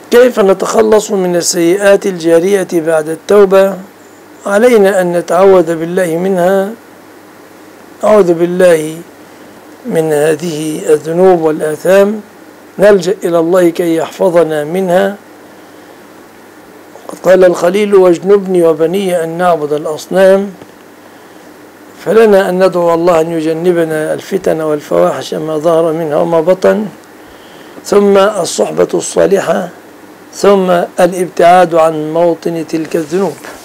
كيف نتخلص من السيئات الجارية بعد التوبة؟ علينا أن نتعوذ بالله منها. أعوذ بالله من هذه الذنوب والآثام، نلجأ إلى الله كي يحفظنا منها. قد قال الخليل: واجنبني وبني أن نعبد الأصنام. فلنا أن ندعو الله أن يجنبنا الفتن والفواحش ما ظهر منها وما بطن، ثم الصحبة الصالحة، ثم الابتعاد عن موطن تلك الذنوب.